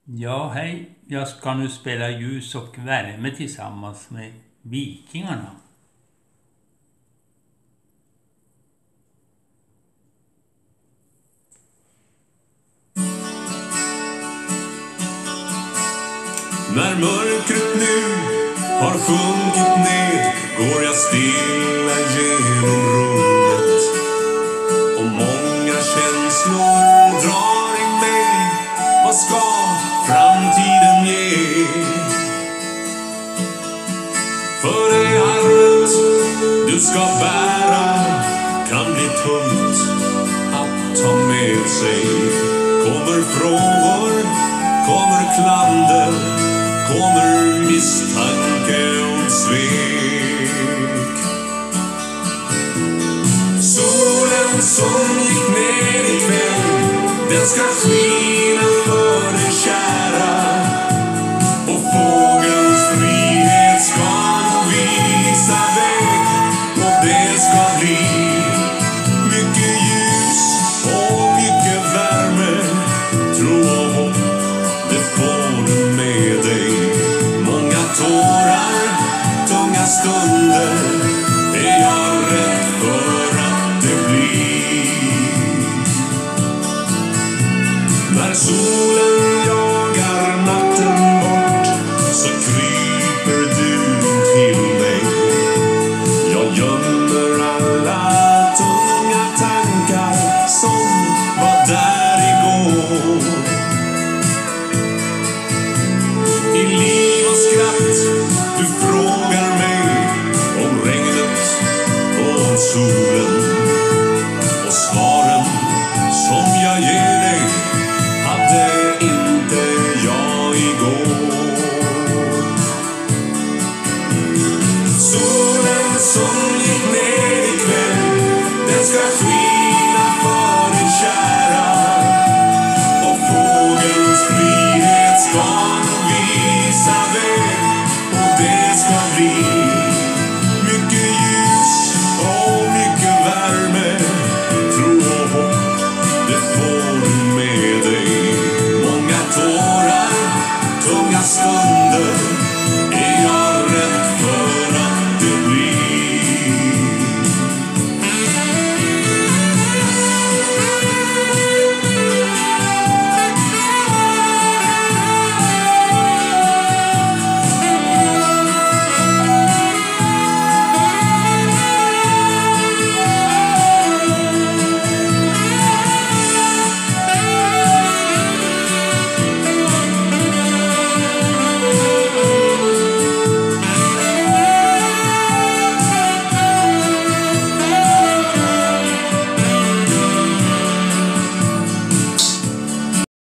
Ja, hej. Jag ska nu spela ljus och värme tillsammans med Vikingarna. När mörkret nu har sjunkit ned går jag stilla genom rummet och många känslor drar i mig. Vad ska framtiden ge? För det arvet du ska bära kan bli tungt att ta med sig. Kommer frågor, kommer klander, kommer misstanke och svek. Solen som gick ner ikväll, den ska skina